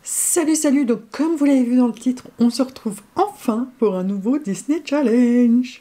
Salut, salut! Donc, comme vous l'avez vu dans le titre, on se retrouve enfin pour un nouveau Disney Challenge.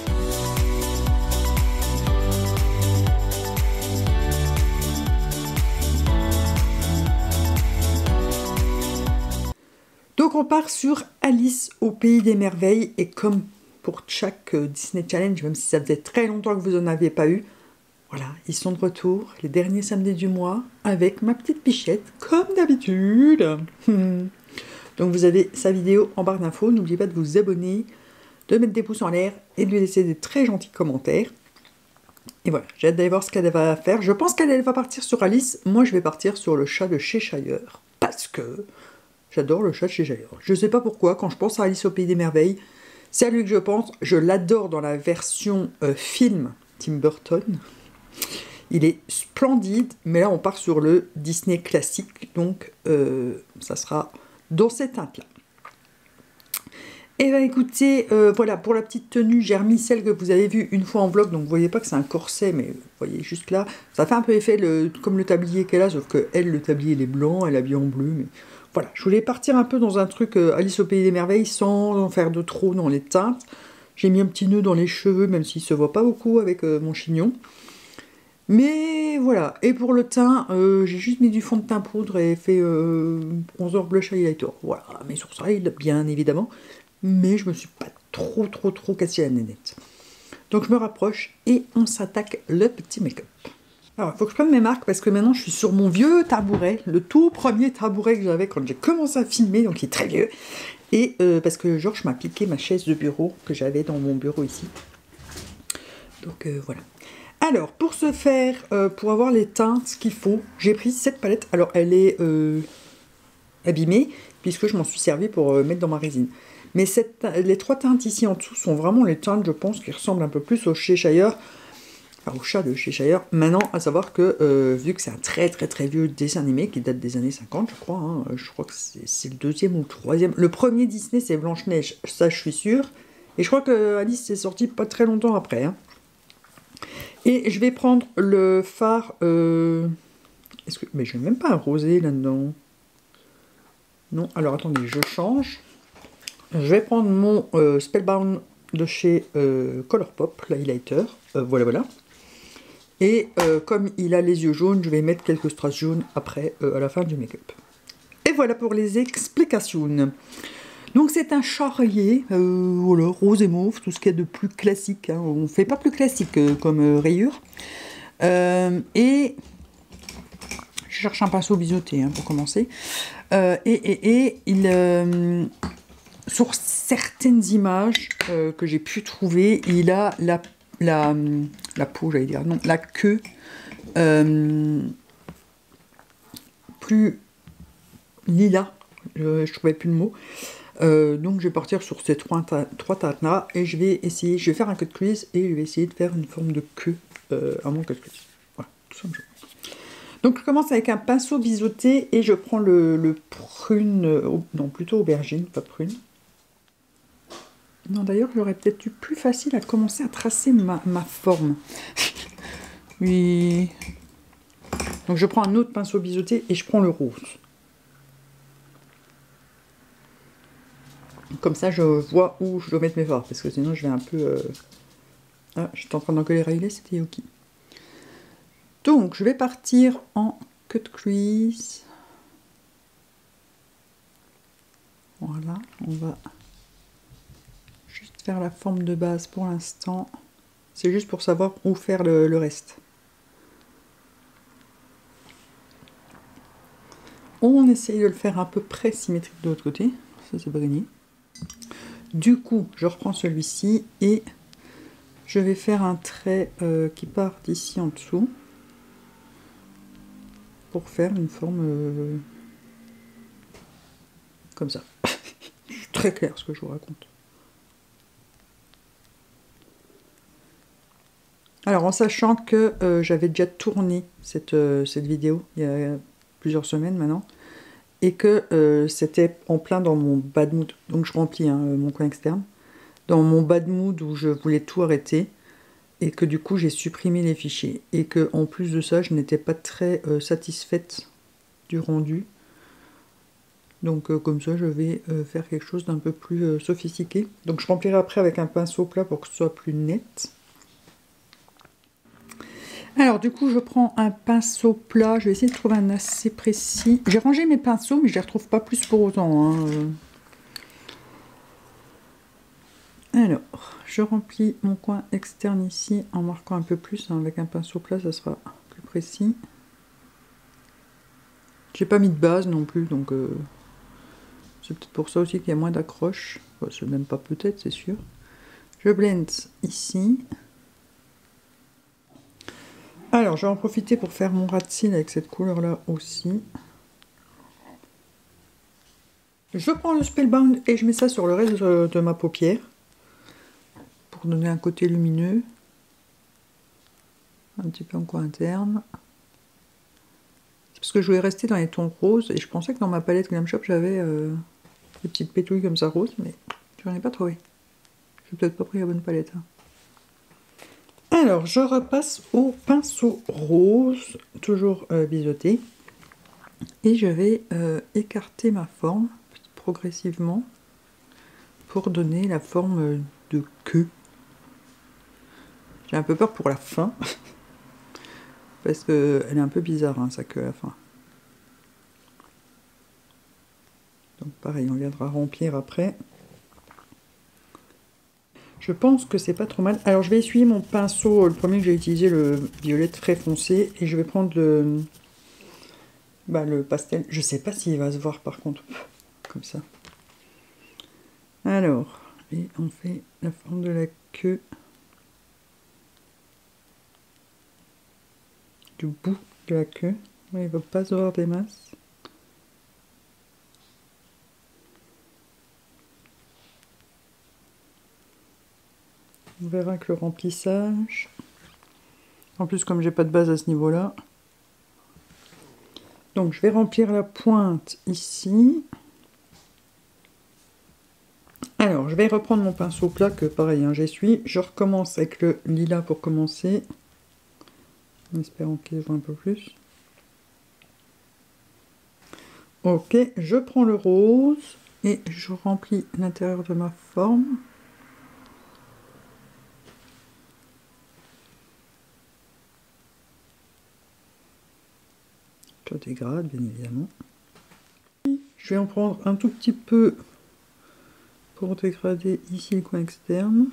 Donc, on part sur Alice au Pays des Merveilles. Et comme pour chaque Disney Challenge, même si ça faisait très longtemps que vous n'en aviez pas eu, voilà, ils sont de retour les derniers samedis du mois avec ma petite Bichette, comme d'habitude. Donc vous avez sa vidéo en barre d'infos, n'oubliez pas de vous abonner, de mettre des pouces en l'air et de lui laisser des très gentils commentaires. Et voilà, j'ai hâte d'aller voir ce qu'elle va faire. Je pense qu'elle va partir sur Alice, moi je vais partir sur le chat de Cheshire, parce que j'adore le chat de Cheshire. Je ne sais pas pourquoi, quand je pense à Alice au Pays des Merveilles, c'est à lui que je pense. Je l'adore dans la version film Tim Burton. Il est splendide, mais là on part sur le Disney classique, donc ça sera dans cette teinte-là. Et bien écoutez, voilà, pour la petite tenue, j'ai remis celle que vous avez vue une fois en vlog, donc vous voyez pas que c'est un corset, mais vous voyez juste là, ça fait un peu effet comme le tablier qu'elle a, sauf que elle, le tablier, il est blanc, elle est habillée en bleu, mais voilà, je voulais partir un peu dans un truc Alice au Pays des Merveilles, sans en faire de trop dans les teintes. J'ai mis un petit nœud dans les cheveux, même s'il se voit pas beaucoup avec mon chignon. Mais voilà, et pour le teint, j'ai juste mis du fond de teint poudre et fait bronzer blush highlighter. Voilà, mes sourcils, bien évidemment, mais je me suis pas trop cassé la nénette. Donc je me rapproche et on s'attaque le petit make-up. Alors il faut que je prenne mes marques parce que maintenant je suis sur mon vieux tabouret, le tout premier tabouret que j'avais quand j'ai commencé à filmer, donc il est très vieux. Et parce que Georges m'a piqué ma chaise de bureau que j'avais dans mon bureau ici. Donc voilà. Alors, pour ce faire, pour avoir les teintes qu'il faut, j'ai pris cette palette. Alors, elle est abîmée, puisque je m'en suis servi pour mettre dans ma résine. Mais les trois teintes ici en dessous sont vraiment les teintes, je pense, qui ressemblent un peu plus au Cheshire, enfin au chat de Cheshire. Maintenant, à savoir que, vu que c'est un très vieux dessin animé, qui date des années 50, je crois, hein, je crois que c'est le deuxième ou le troisième. Le premier Disney, c'est Blanche-Neige, ça je suis sûre. Et je crois que Alice est sortie pas très longtemps après, hein. Et je vais prendre le fard... Mais je n'ai même pas un rosé là-dedans. Non, alors attendez, je change. Je vais prendre mon Spellbound de chez Colourpop, l'highlighter. Voilà. Et comme il a les yeux jaunes, je vais mettre quelques strass jaunes après, à la fin du make-up. Et voilà pour les explications. Donc c'est un charrier, voilà, rose et mauve, tout ce qu'il y a de plus classique, hein. On ne fait pas plus classique comme rayure. Et je cherche un pinceau biseauté, hein, pour commencer. Sur certaines images que j'ai pu trouver, il a la peau, j'allais dire, non, la queue plus lilas, je trouvais plus le mot. Donc je vais partir sur ces trois teintes là et je vais faire un cut crease et je vais essayer de faire une forme de queue à mon cut crease. Voilà, tout simplement. Donc je commence avec un pinceau biseauté et je prends le prune, non plutôt aubergine, pas prune. Non d'ailleurs j'aurais peut-être eu plus facile à commencer à tracer ma forme. Oui. Donc je prends un autre pinceau biseauté et je prends le rose. Comme ça, je vois où je dois mettre mes fards, parce que sinon je vais un peu... Ah, j'étais en train d'encoller Riley, c'était Yoki. Donc, je vais partir en cut crease. Voilà, on va juste faire la forme de base pour l'instant. C'est juste pour savoir où faire le reste. On essaye de le faire à peu près symétrique de l'autre côté. Ça, c'est pas gagné. Du coup, je reprends celui-ci et je vais faire un trait qui part d'ici en dessous pour faire une forme comme ça. C'est très clair ce que je vous raconte. Alors, en sachant que j'avais déjà tourné cette vidéo il y a plusieurs semaines maintenant, et que c'était en plein dans mon bad mood, donc je remplis hein, mon coin externe, dans mon bad mood où je voulais tout arrêter, et que du coup j'ai supprimé les fichiers, et que en plus de ça je n'étais pas très satisfaite du rendu, Donc comme ça, je vais faire quelque chose d'un peu plus sophistiqué. Donc je remplirai après avec un pinceau plat pour que ce soit plus net. Alors du coup, je prends un pinceau plat. Je vais essayer de trouver un assez précis. J'ai rangé mes pinceaux, mais je les retrouve pas plus pour autant, hein. Alors, je remplis mon coin externe ici en marquant un peu plus, hein. Avec un pinceau plat, ça sera plus précis. J'ai pas mis de base non plus, donc c'est peut-être pour ça aussi qu'il y a moins d'accroche. Enfin, c'est même pas peut-être, c'est sûr. Je blende ici. Alors, je vais en profiter pour faire mon ras de cils avec cette couleur-là aussi. Je prends le Spellbound et je mets ça sur le reste de ma paupière. Pour donner un côté lumineux. Un petit peu en coin interne. C'est parce que je voulais rester dans les tons roses et je pensais que dans ma palette Glam Shop j'avais des petites pétouilles comme ça roses, mais je n'en ai pas trouvé. J'ai peut-être pas pris la bonne palette, hein. Alors, je repasse au pinceau rose, toujours biseauté. Et je vais écarter ma forme progressivement pour donner la forme de queue. J'ai un peu peur pour la fin, parce qu'elle est un peu bizarre, hein, sa queue à la fin. Donc pareil, on viendra remplir après. Je pense que c'est pas trop mal. Alors je vais essuyer mon pinceau, le premier que j'ai utilisé, le violet très foncé, et je vais prendre le pastel. Je sais pas s'il va se voir par contre, comme ça. Alors, et on fait la forme de la queue du bout de la queue. Il ne va pas se voir des masses. On verra que le remplissage. En plus, comme j'ai pas de base à ce niveau-là. Donc, je vais remplir la pointe ici. Alors, je vais reprendre mon pinceau plat que pareil, hein, j'essuie. Je recommence avec le lilas pour commencer. En espérant qu'il voit un peu plus. Ok, je prends le rose et je remplis l'intérieur de ma forme. Je dégrade, bien évidemment. Je vais en prendre un tout petit peu pour dégrader ici le coin externe.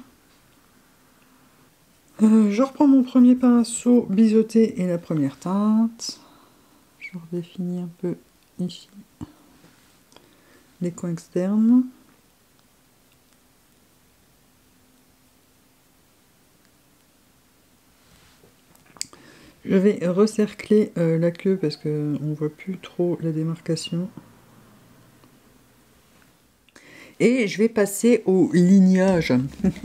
Je reprends mon premier pinceau biseauté et la première teinte. Je redéfinis un peu ici les coins externes. Je vais recercler la queue parce qu'on ne voit plus trop la démarcation. Et je vais passer au lignage.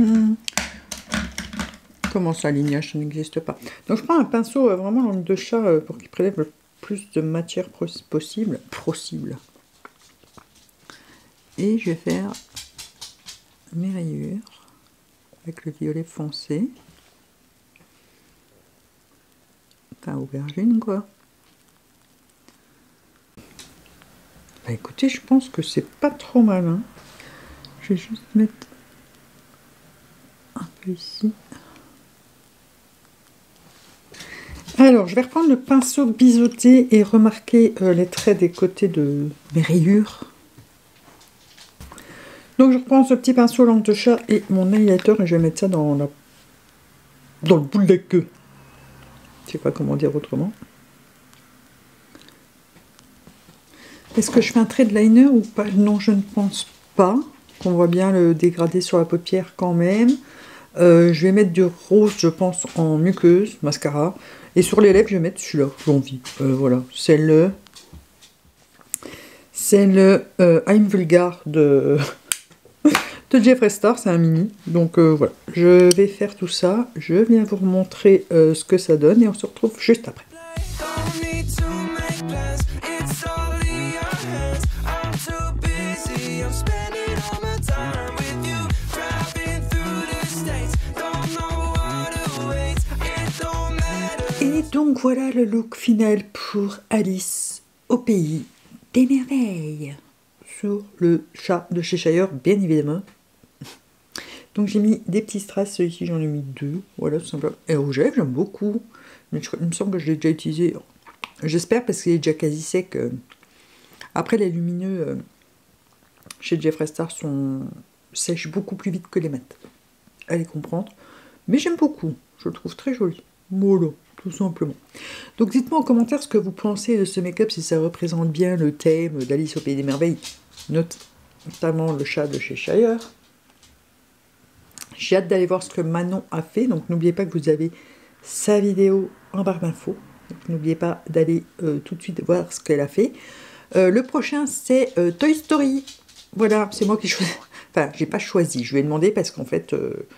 Comment ça, lignage? Ça n'existe pas. Donc je prends un pinceau vraiment langue de chat pour qu'il prélève le plus de matière possible. Et je vais faire mes rayures avec le violet foncé. Enfin, aubergine, quoi. Bah, écoutez, je pense que c'est pas trop mal, hein. Je vais juste mettre un peu ici. Alors, je vais reprendre le pinceau biseauté et remarquer les traits des côtés de mes rayures. Donc, je reprends ce petit pinceau langue de chat et mon highlighter et je vais mettre ça dans le bout de la queue. Je sais pas comment dire autrement. Est-ce que je fais un trait de liner ou pas? Non, je ne pense pas. On voit bien le dégradé sur la paupière quand même. Je vais mettre du rose, je pense, en muqueuse, mascara. Et sur les lèvres, je vais mettre celui-là, j'ai envie. Voilà, c'est le I'm Vulgar de Jeffree Star, c'est un mini. Donc voilà, je vais faire tout ça. Je viens vous montrer ce que ça donne et on se retrouve juste après. Et donc voilà le look final pour Alice au pays des merveilles. sur le chat de Cheshire, bien évidemment. Donc j'ai mis des petits strass, celui-ci j'en ai mis 2, voilà tout simplement. Et rouge à lèvres, j'aime beaucoup. Mais il me semble que je l'ai déjà utilisé. J'espère parce qu'il est déjà quasi sec. Après les lumineux chez Jeffree Star sèchent beaucoup plus vite que les mat. Allez comprendre. Mais j'aime beaucoup, je le trouve très joli. Voilà, tout simplement. Donc dites-moi en commentaire ce que vous pensez de ce make-up, si ça représente bien le thème d'Alice au Pays des Merveilles, notamment le chat de Cheshire. J'ai hâte d'aller voir ce que Manon a fait, donc n'oubliez pas que vous avez sa vidéo en barre d'infos. N'oubliez pas d'aller tout de suite voir ce qu'elle a fait. Le prochain, c'est Toy Story. Voilà, c'est moi qui choisis. Enfin, j'ai pas choisi, je lui ai demandé parce qu'en fait,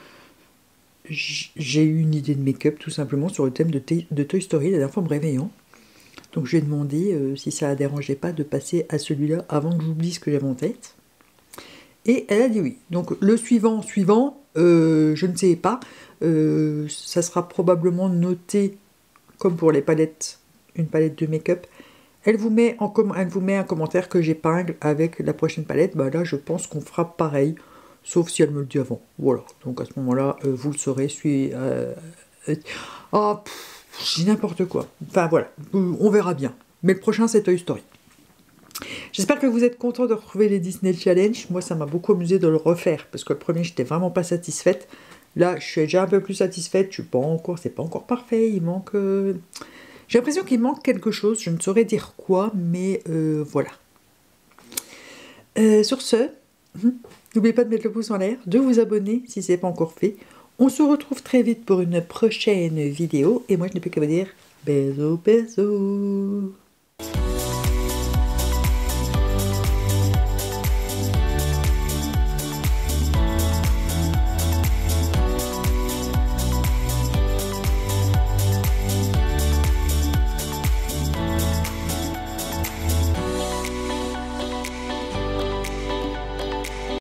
j'ai eu une idée de make-up tout simplement sur le thème de Toy Story la dernière fois en me réveillant. Donc je lui ai demandé si ça ne dérangeait pas de passer à celui-là avant que j'oublie ce que j'avais en tête. Et elle a dit oui. Donc le suivant, je ne sais pas. Ça sera probablement noté comme pour les palettes, une palette de make-up. Elle vous met un commentaire que j'épingle avec la prochaine palette. Bah là, je pense qu'on fera pareil, sauf si elle me le dit avant. Voilà. Donc à ce moment-là, vous le saurez. J'ai n'importe quoi. Enfin voilà, on verra bien. Mais le prochain, c'est Toy Story. J'espère que vous êtes contents de retrouver les Disney Challenge. Moi, ça m'a beaucoup amusé de le refaire, parce que le premier, j'étais vraiment pas satisfaite. Là, je suis déjà un peu plus satisfaite. C'est pas encore parfait. Il manque... J'ai l'impression qu'il manque quelque chose. Je ne saurais dire quoi, mais voilà. Sur ce, n'oubliez pas de mettre le pouce en l'air, de vous abonner si ce n'est pas encore fait. On se retrouve très vite pour une prochaine vidéo. Et moi, je n'ai plus qu'à vous dire bisous, bisous.